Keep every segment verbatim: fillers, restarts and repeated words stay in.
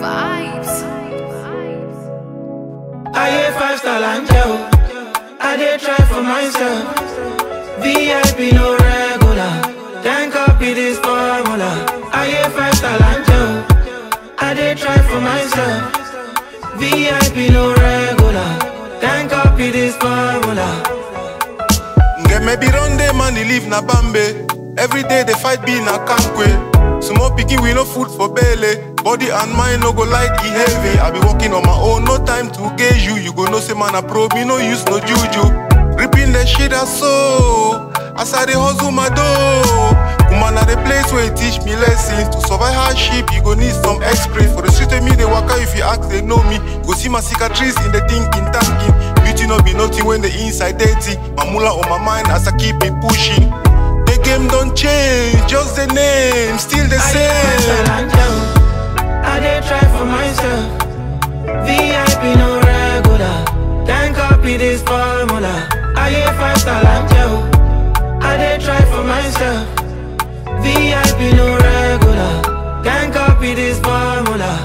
Vibes. I hate five star and gel. I did try for myself. V I P no regular. Then copy this formula. I hate five star and gel. I did try for myself. V I P no regular. Then copy this formula. Get maybe run them and they live na Bambe. Every day they fight be na Kankwe. Small picking we no food for belly. Body and mind no go like e heavy. I be walking on my own, no time to gauge you. You go no say man a pro, me no use no juju. Ripping the shit I so as I dey hustle my dough. Woman at the place where it teach me lessons. To survive hardship, you go need some experience. For the street with me, they walk out if you ask, they know me. Go see my cicatrice in the thinking, thinking. Beauty no be nothing when the inside dirty. My mullah on my mind as I keep it pushing. The game don't change, just the name, still the same. I did try for myself. V I P no regular. Then copy this formula. I hate five star and gel. I did try for myself. V I P no regular. Then copy this formula.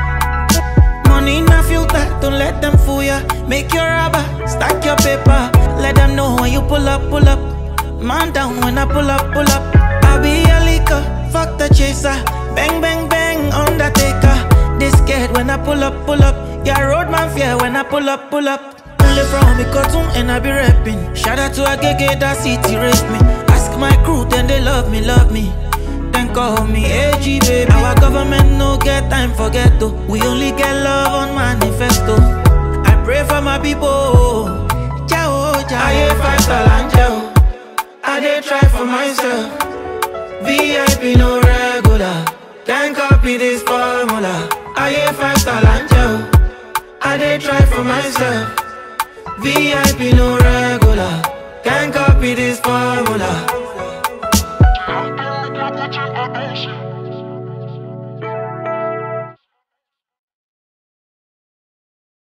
Money in a filter, don't let them fool ya. Make your rubber, stack your paper. Let them know when you pull up, pull up. Man down when I pull up, pull up. I'll be a liquor, fuck the chaser. Bang, bang, bang, Undertaker. They scared when I pull up, pull up. Yeah, roadman fear when I pull up, pull up. Only from me cartoon and I be rapping. Shout out to a gege that city raised me. Ask my crew, then they love me, love me. Then call me A G baby. Our government no get time for ghetto. We only get love on manifesto. I pray for my people. Ciao, ciao. I hate five star and gel. I did try for myself. V I P no regular. Then copy this formula. I hate five star and gel. I did try for myself. V I P no regular. Then copy this formula.